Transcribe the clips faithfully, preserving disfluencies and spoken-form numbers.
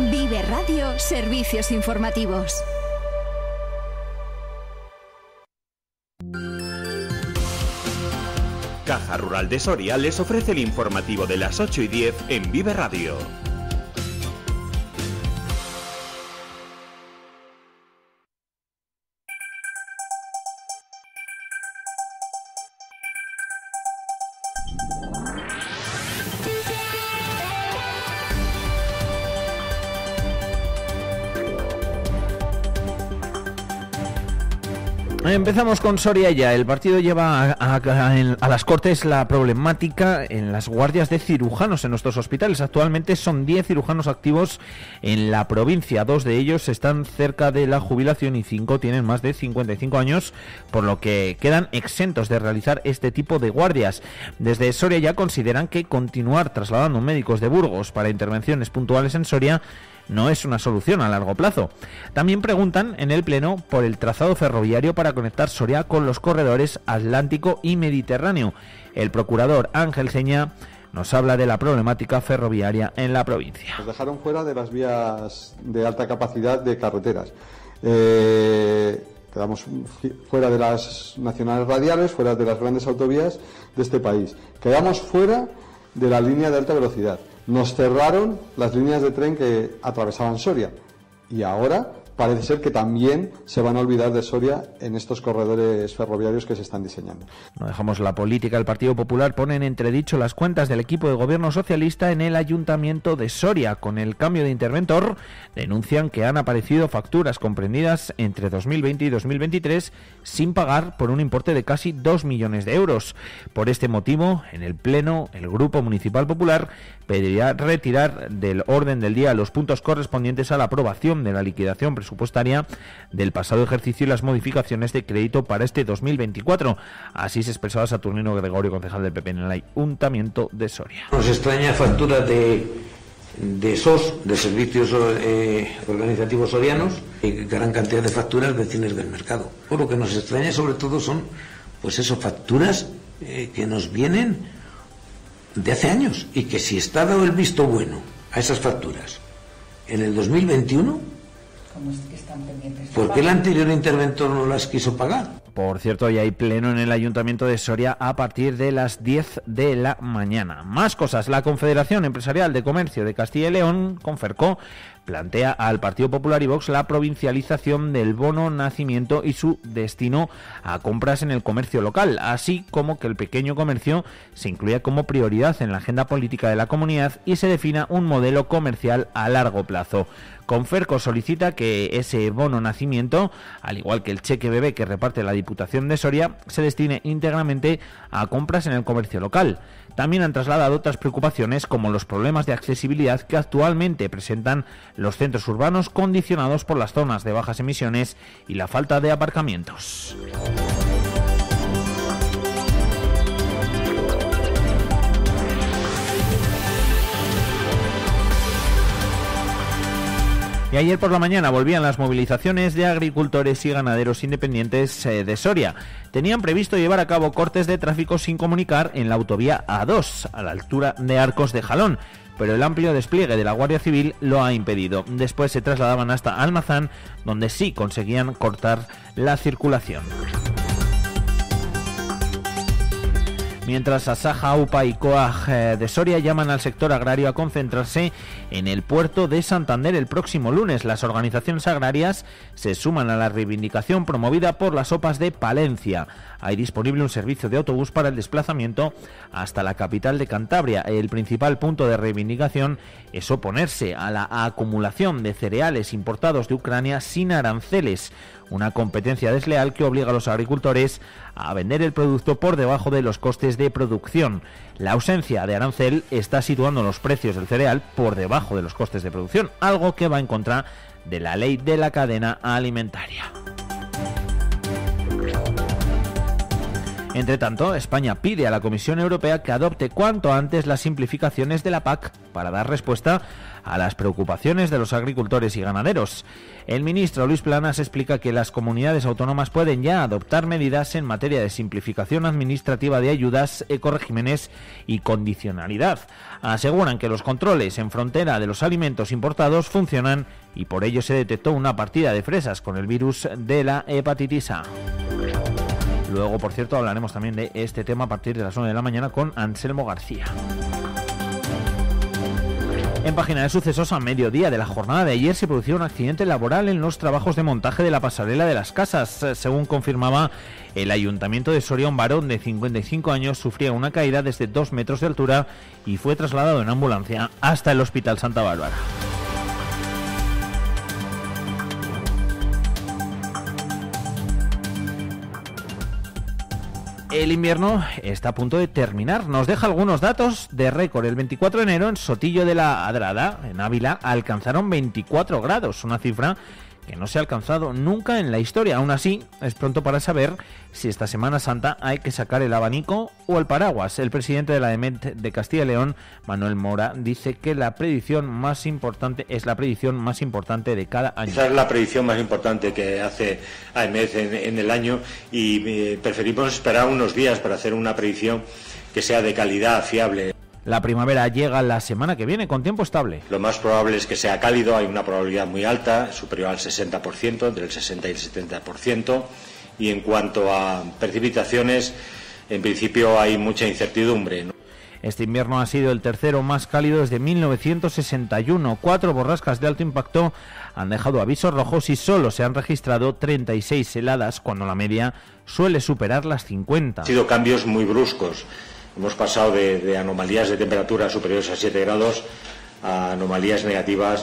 Vive Radio Servicios Informativos. Caja Rural de Soria les ofrece el informativo de las ocho y diez en Vive Radio. Empezamos con Soria ya. El partido lleva a, a, a, a las Cortes la problemática en las guardias de cirujanos en nuestros hospitales. Actualmente son diez cirujanos activos en la provincia. Dos de ellos están cerca de la jubilación y cinco tienen más de cincuenta y cinco años, por lo que quedan exentos de realizar este tipo de guardias. Desde Soria ya consideran que continuar trasladando médicos de Burgos para intervenciones puntuales en Soria no es una solución a largo plazo. También preguntan en el Pleno por el trazado ferroviario para conectar Soria con los corredores Atlántico y Mediterráneo. El procurador Ángel Ceña nos habla de la problemática ferroviaria en la provincia. Nos dejaron fuera de las vías de alta capacidad de carreteras. Eh, quedamos fuera de las nacionales radiales, fuera de las grandes autovías de este país. Quedamos fuera de la línea de alta velocidad. Nos cerraron las líneas de tren que atravesaban Soria y ahora parece ser que también se van a olvidar de Soria en estos corredores ferroviarios que se están diseñando. No dejamos la política. El Partido Popular pone en entredicho las cuentas del equipo de gobierno socialista en el Ayuntamiento de Soria. Con el cambio de interventor, denuncian que han aparecido facturas comprendidas entre dos mil veinte y dos mil veintitrés sin pagar por un importe de casi dos millones de euros. Por este motivo, en el Pleno, el Grupo Municipal Popular pedirá retirar del orden del día los puntos correspondientes a la aprobación de la liquidación presupuestaria del pasado ejercicio y las modificaciones de crédito para este dos mil veinticuatro. Así se expresaba Saturnino Gregorio, concejal del P P en el Ayuntamiento de Soria. Nos extraña factura de, de S O S, de Servicios eh, Organizativos Sorianos, y gran cantidad de facturas de cines del mercado. Por lo que nos extraña sobre todo son, pues eso, facturas eh, que nos vienen de hace años, y que si está dado el visto bueno a esas facturas en el dos mil veintiuno, ¿por qué el anterior interventor no las quiso pagar? Por cierto, ya hay pleno en el Ayuntamiento de Soria a partir de las diez de la mañana. Más cosas. La Confederación Empresarial de Comercio de Castilla y León, Conferco, plantea al Partido Popular y Vox la provincialización del bono nacimiento y su destino a compras en el comercio local, así como que el pequeño comercio se incluya como prioridad en la agenda política de la comunidad y se defina un modelo comercial a largo plazo. Conferco solicita que ese bono nacimiento, al igual que el cheque bebé que reparte la Diputación de Soria, se destine íntegramente a compras en el comercio local. También han trasladado otras preocupaciones como los problemas de accesibilidad que actualmente presentan los centros urbanos condicionados por las zonas de bajas emisiones y la falta de aparcamientos. Y ayer por la mañana volvían las movilizaciones de agricultores y ganaderos independientes de Soria. Tenían previsto llevar a cabo cortes de tráfico sin comunicar en la autovía A dos, a la altura de Arcos de Jalón, pero el amplio despliegue de la Guardia Civil lo ha impedido. Después se trasladaban hasta Almazán, donde sí conseguían cortar la circulación. Mientras Asaja, UPA y COAG de Soria llaman al sector agrario a concentrarse en el puerto de Santander el próximo lunes. Las organizaciones agrarias se suman a la reivindicación promovida por las O P As de Palencia. Hay disponible un servicio de autobús para el desplazamiento hasta la capital de Cantabria. El principal punto de reivindicación es oponerse a la acumulación de cereales importados de Ucrania sin aranceles, una competencia desleal que obliga a los agricultores a vender el producto por debajo de los costes de producción. La ausencia de arancel está situando los precios del cereal por debajo de los costes de producción, algo que va en contra de la ley de la cadena alimentaria. Entre tanto, España pide a la Comisión Europea que adopte cuanto antes las simplificaciones de la P A C para dar respuesta a las preocupaciones de los agricultores y ganaderos. El ministro Luis Planas explica que las comunidades autónomas pueden ya adoptar medidas en materia de simplificación administrativa de ayudas, ecoregímenes y condicionalidad. Aseguran que los controles en frontera de los alimentos importados funcionan y por ello se detectó una partida de fresas con el virus de la hepatitis A. Luego, por cierto, hablaremos también de este tema a partir de las nueve de la mañana con Anselmo García. En página de sucesos, a mediodía de la jornada de ayer se produjo un accidente laboral en los trabajos de montaje de la pasarela de las Casas. Según confirmaba el Ayuntamiento de Soria, un varón de cincuenta y cinco años sufría una caída desde dos metros de altura y fue trasladado en ambulancia hasta el Hospital Santa Bárbara. El invierno está a punto de terminar. Nos deja algunos datos de récord. El veinticuatro de enero en Sotillo de la Adrada, en Ávila, alcanzaron veinticuatro grados, una cifra que no se ha alcanzado nunca en la historia. Aún así, es pronto para saber si esta Semana Santa hay que sacar el abanico o el paraguas. El presidente de la AEMET de Castilla y León, Manuel Mora, dice que la predicción más importante es la predicción más importante de cada año. Esa es la predicción más importante que hace AEMET en, en el año y eh, preferimos esperar unos días para hacer una predicción que sea de calidad, fiable. La primavera llega la semana que viene con tiempo estable. Lo más probable es que sea cálido, hay una probabilidad muy alta, superior al sesenta por ciento, entre el sesenta y el setenta por ciento. Y en cuanto a precipitaciones, en principio hay mucha incertidumbre, ¿no? Este invierno ha sido el tercero más cálido desde mil novecientos sesenta y uno. Cuatro borrascas de alto impacto han dejado avisos rojos y solo se han registrado treinta y seis heladas, cuando la media suele superar las cincuenta. Han sido cambios muy bruscos. Hemos pasado de, de anomalías de temperatura superiores a siete grados a anomalías negativas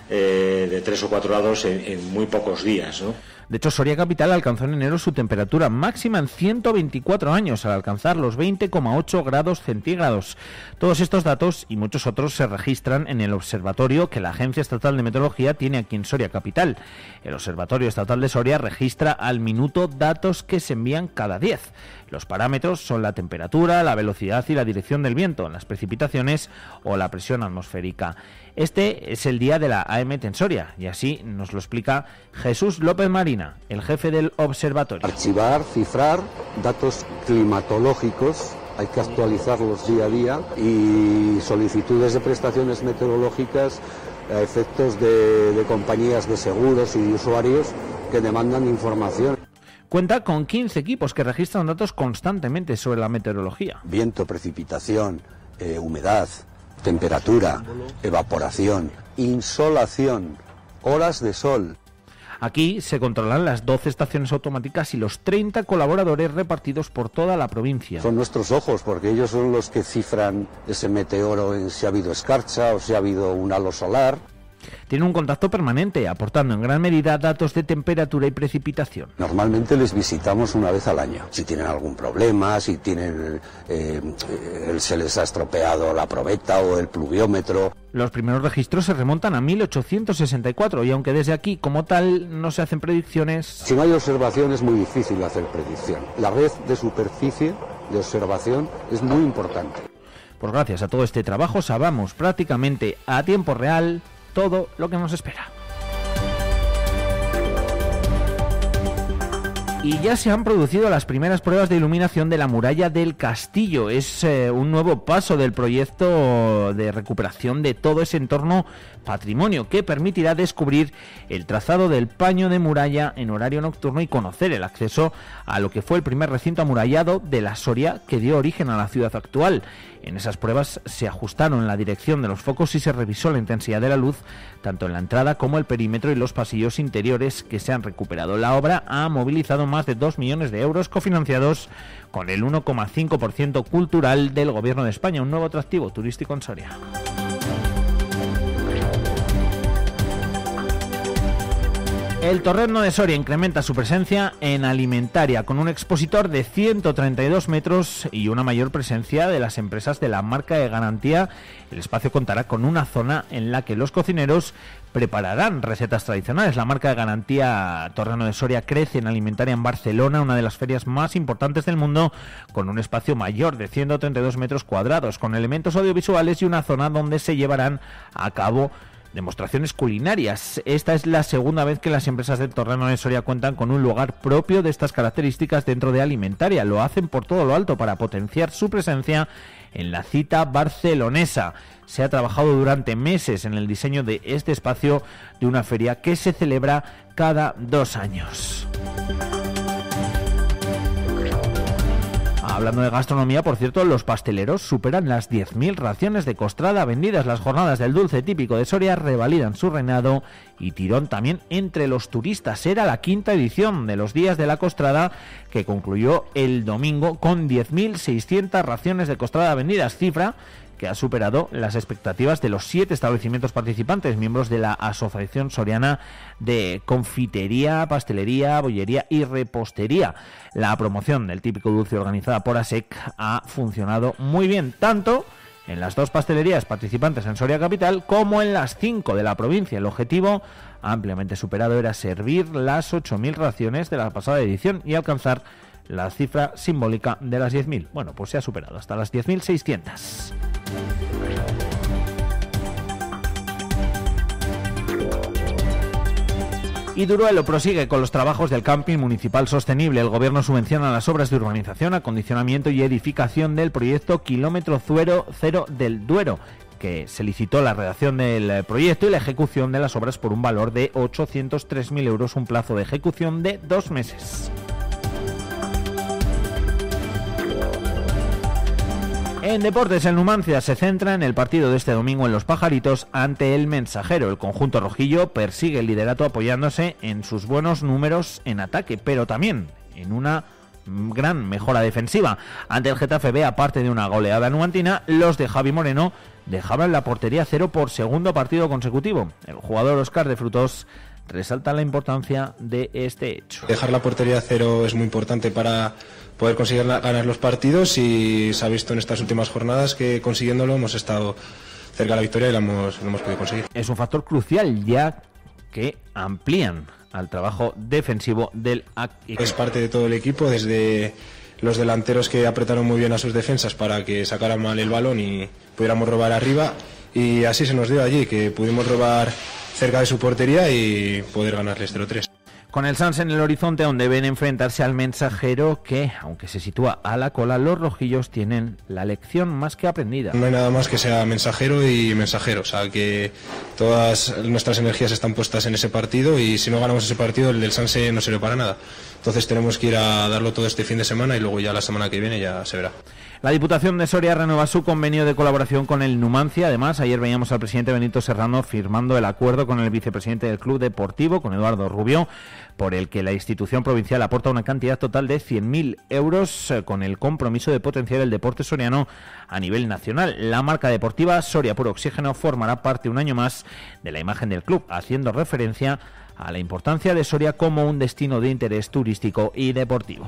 eh, de tres o cuatro grados en, en muy pocos días, ¿no? De hecho, Soria Capital alcanzó en enero su temperatura máxima en ciento veinticuatro años, al alcanzar los veinte coma ocho grados centígrados. Todos estos datos y muchos otros se registran en el observatorio que la Agencia Estatal de Meteorología tiene aquí en Soria Capital. El Observatorio Estatal de Soria registra al minuto datos que se envían cada diez. Los parámetros son la temperatura, la velocidad y la dirección del viento, las precipitaciones o la presión atmosférica. Este es el día de la AEMET en Soria y así nos lo explica Jesús López Marina, el jefe del observatorio. Archivar, cifrar datos climatológicos, hay que actualizarlos día a día, y solicitudes de prestaciones meteorológicas a efectos de, de compañías de seguros y de usuarios que demandan información. Cuenta con quince equipos que registran datos constantemente sobre la meteorología. Viento, precipitación, eh, humedad, temperatura, evaporación, insolación, horas de sol. Aquí se controlan las doce estaciones automáticas y los treinta colaboradores repartidos por toda la provincia. Son nuestros ojos, porque ellos son los que cifran ese meteoro en si ha habido escarcha o si ha habido un halo solar. Tienen un contacto permanente, aportando en gran medida datos de temperatura y precipitación. Normalmente les visitamos una vez al año. Si tienen algún problema, si tienen eh, eh, se les ha estropeado la probeta o el pluviómetro. Los primeros registros se remontan a mil ochocientos sesenta y cuatro y aunque desde aquí, como tal, no se hacen predicciones... Si no hay observación es muy difícil hacer predicción. La red de superficie de observación es muy importante. Pues gracias a todo este trabajo sabemos prácticamente a tiempo real todo lo que nos espera. Y ya se han producido las primeras pruebas de iluminación de la muralla del castillo. Es eh, un nuevo paso del proyecto de recuperación de todo ese entorno patrimonio que permitirá descubrir el trazado del paño de muralla en horario nocturno y conocer el acceso a lo que fue el primer recinto amurallado de la Soria que dio origen a la ciudad actual. En esas pruebas se ajustaron la dirección de los focos y se revisó la intensidad de la luz, tanto en la entrada como el perímetro y los pasillos interiores que se han recuperado. La obra ha movilizado más de dos millones de euros cofinanciados con el uno coma cinco por ciento cultural del Gobierno de España, un nuevo atractivo turístico en Soria. El Torreno de Soria incrementa su presencia en alimentaria con un expositor de ciento treinta y dos metros y una mayor presencia de las empresas de la marca de garantía. El espacio contará con una zona en la que los cocineros prepararán recetas tradicionales. La marca de garantía Torreno de Soria crece en alimentaria en Barcelona, una de las ferias más importantes del mundo, con un espacio mayor de ciento treinta y dos metros cuadrados, con elementos audiovisuales y una zona donde se llevarán a cabo demostraciones culinarias. Esta es la segunda vez que las empresas del Torreno de Soria cuentan con un lugar propio de estas características dentro de alimentaria. Lo hacen por todo lo alto para potenciar su presencia en la cita barcelonesa. Se ha trabajado durante meses en el diseño de este espacio de una feria que se celebra cada dos años. Hablando de gastronomía, por cierto, los pasteleros superan las diez mil raciones de costrada vendidas. Las jornadas del dulce típico de Soria revalidan su reinado y tirón también entre los turistas. Era la quinta edición de los Días de la Costrada, que concluyó el domingo con diez mil seiscientas raciones de costrada vendidas, cifra que ha superado las expectativas de los siete establecimientos participantes, miembros de la Asociación Soriana de Confitería, Pastelería, Bollería y Repostería. La promoción del típico dulce organizada por ASEC ha funcionado muy bien, tanto en las dos pastelerías participantes en Soria Capital como en las cinco de la provincia. El objetivo, ampliamente superado, era servir las ocho mil raciones de la pasada edición y alcanzar la cifra simbólica de las diez mil. Bueno, pues se ha superado hasta las diez mil seiscientas. Y Duruelo prosigue con los trabajos del camping municipal sostenible. El gobierno subvenciona las obras de urbanización, acondicionamiento y edificación del proyecto Kilómetro Cero, Cero del Duero, que se licitó la redacción del proyecto y la ejecución de las obras por un valor de ochocientos tres mil euros, un plazo de ejecución de dos meses. En deportes, el Numancia se centra en el partido de este domingo en Los Pajaritos ante el Mensajero. El conjunto rojillo persigue el liderato apoyándose en sus buenos números en ataque, pero también en una gran mejora defensiva. Ante el Getafe B, aparte de una goleada numantina, los de Javi Moreno dejaban la portería cero por segundo partido consecutivo. El jugador Óscar de Frutos resalta la importancia de este hecho. Dejar la portería cero es muy importante para poder conseguir ganar los partidos y se ha visto en estas últimas jornadas que consiguiéndolo hemos estado cerca de la victoria y la hemos, lo hemos podido conseguir. Es un factor crucial ya que amplían al trabajo defensivo del equipo. Es parte de todo el equipo, desde los delanteros que apretaron muy bien a sus defensas para que sacaran mal el balón y pudiéramos robar arriba, y así se nos dio allí, que pudimos robar cerca de su portería y poder ganarles cero tres. Con el Sans en el horizonte, donde ven enfrentarse al Mensajero, que, aunque se sitúa a la cola, los rojillos tienen la lección más que aprendida. No hay nada más que sea Mensajero y Mensajero, o sea que todas nuestras energías están puestas en ese partido y si no ganamos ese partido, el del Sanse no sirve para nada. Entonces tenemos que ir a darlo todo este fin de semana y luego ya la semana que viene ya se verá. La Diputación de Soria renueva su convenio de colaboración con el Numancia. Además, ayer veíamos al presidente Benito Serrano firmando el acuerdo con el vicepresidente del Club Deportivo, con Eduardo Rubio, por el que la institución provincial aporta una cantidad total de cien mil euros eh, con el compromiso de potenciar el deporte soriano a nivel nacional. La marca deportiva Soria Puro Oxígeno formará parte un año más de la imagen del club, haciendo referencia a la importancia de Soria como un destino de interés turístico y deportivo.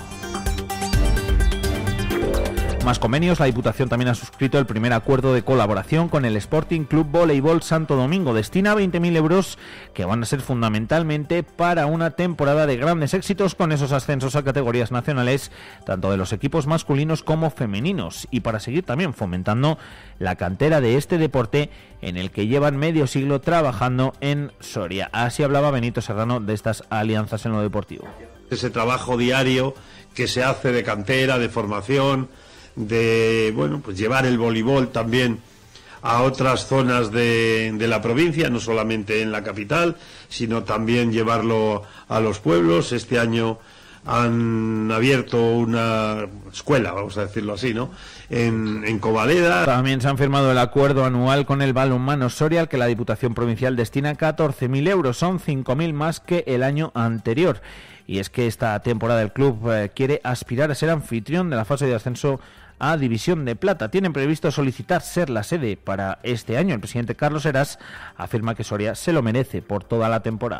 Más convenios. La Diputación también ha suscrito el primer acuerdo de colaboración con el Sporting Club Voleibol Santo Domingo. Destina veinte mil euros que van a ser fundamentalmente para una temporada de grandes éxitos con esos ascensos a categorías nacionales, tanto de los equipos masculinos como femeninos, y para seguir también fomentando la cantera de este deporte en el que llevan medio siglo trabajando en Soria. Así hablaba Benito Serrano de estas alianzas en lo deportivo. Ese trabajo diario que se hace de cantera, de formación, de bueno pues llevar el voleibol también a otras zonas de, de la provincia, no solamente en la capital, sino también llevarlo a los pueblos. Este año han abierto una escuela, vamos a decirlo así, ¿no?, en, en Covaleda. También se han firmado el acuerdo anual con el balonmano Soria, al que la Diputación Provincial destina catorce mil euros, son cinco mil más que el año anterior. Y es que esta temporada el club eh, quiere aspirar a ser anfitrión de la fase de ascenso a División de Plata. Tienen previsto solicitar ser la sede para este año. El presidente Carlos Heras afirma que Soria se lo merece por toda la temporada.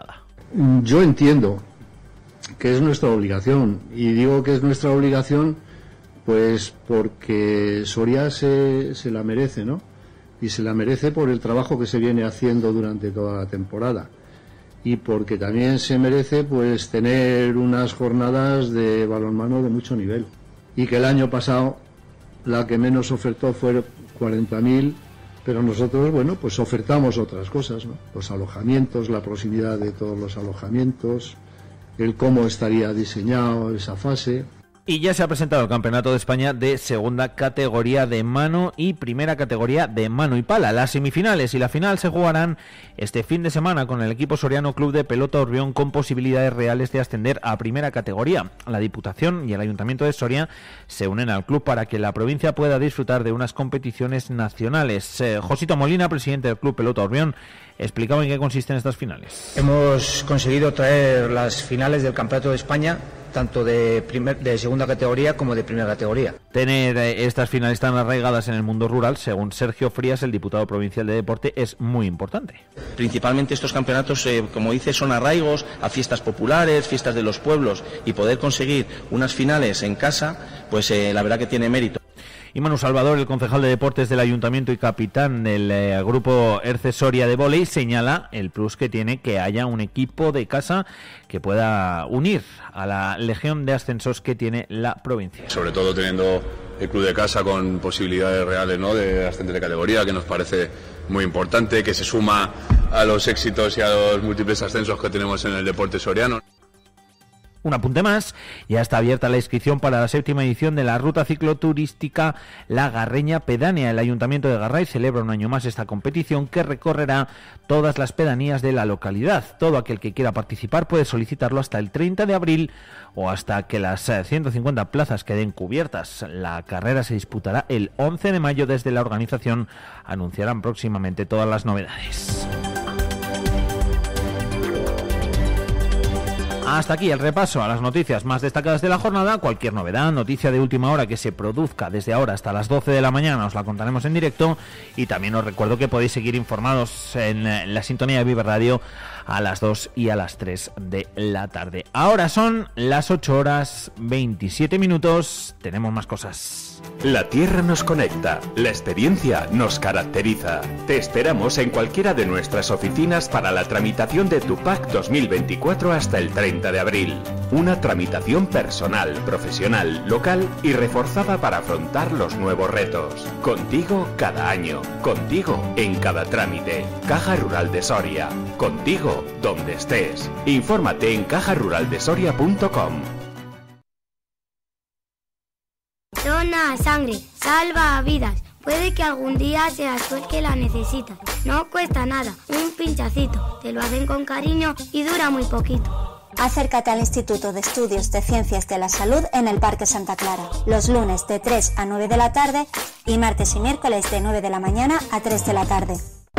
Yo entiendo que es nuestra obligación, y digo que es nuestra obligación pues porque Soria se, se la merece, ¿no? Y se la merece por el trabajo que se viene haciendo durante toda la temporada, y porque también se merece pues tener unas jornadas de balonmano de mucho nivel, y que el año pasado la que menos ofertó fue cuarenta mil, pero nosotros, bueno, pues ofertamos otras cosas, ¿no? Los alojamientos, la proximidad de todos los alojamientos, el cómo estaría diseñado esa fase. Y ya se ha presentado el Campeonato de España de segunda categoría de mano y primera categoría de mano y pala. Las semifinales y la final se jugarán este fin de semana con el equipo soriano Club de Pelota Urbión, con posibilidades reales de ascender a primera categoría. La Diputación y el Ayuntamiento de Soria se unen al club para que la provincia pueda disfrutar de unas competiciones nacionales. Eh, Josito Molina, presidente del Club Pelota Urbión, explicaba en qué consisten estas finales. Hemos conseguido traer las finales del Campeonato de España, tanto de, primer, de segunda categoría como de primera categoría. Tener eh, estas finales tan arraigadas en el mundo rural, según Sergio Frías, el diputado provincial de Deporte, es muy importante. Principalmente estos campeonatos, eh, como dice, son arraigos a fiestas populares, fiestas de los pueblos, y poder conseguir unas finales en casa, pues eh, la verdad que tiene mérito. Y Manu Salvador, el concejal de Deportes del Ayuntamiento y capitán del eh, grupo Erce Soria de vóley, señala el plus que tiene que haya un equipo de casa que pueda unir a la legión de ascensos que tiene la provincia. Sobre todo teniendo el club de casa con posibilidades reales, ¿no?, de ascender de categoría, que nos parece muy importante, que se suma a los éxitos y a los múltiples ascensos que tenemos en el deporte soriano. Un apunte más, ya está abierta la inscripción para la séptima edición de la ruta cicloturística La Garreña Pedánea. El Ayuntamiento de Garray celebra un año más esta competición, que recorrerá todas las pedanías de la localidad. Todo aquel que quiera participar puede solicitarlo hasta el treinta de abril o hasta que las ciento cincuenta plazas queden cubiertas. La carrera se disputará el once de mayo. Desde la organización anunciarán próximamente todas las novedades. Hasta aquí el repaso a las noticias más destacadas de la jornada. Cualquier novedad, noticia de última hora que se produzca desde ahora hasta las doce de la mañana, os la contaremos en directo. Y también os recuerdo que podéis seguir informados en la sintonía de Vive Radio a las dos y a las tres de la tarde. Ahora son las ocho horas veintisiete minutos. Tenemos más cosas. La tierra nos conecta, la experiencia nos caracteriza. Te esperamos en cualquiera de nuestras oficinas para la tramitación de tu P A C dos mil veinticuatro hasta el treinta de abril. Una tramitación personal, profesional, local y reforzada para afrontar los nuevos retos. Contigo cada año, contigo en cada trámite. Caja Rural de Soria, contigo donde estés. Infórmate en caja rural de soria punto com. Dona sangre, salva vidas. Puede que algún día seas tú el que la necesitas. No cuesta nada, un pinchacito. Te lo hacen con cariño y dura muy poquito. Acércate al Instituto de Estudios de Ciencias de la Salud en el Parque Santa Clara, los lunes de tres a nueve de la tarde y martes y miércoles de nueve de la mañana a tres de la tarde.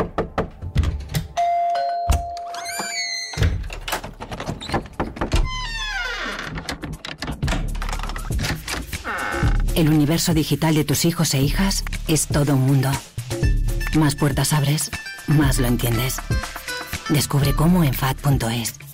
El universo digital de tus hijos e hijas es todo un mundo. Más puertas abres, más lo entiendes. Descubre cómo en F A D punto es.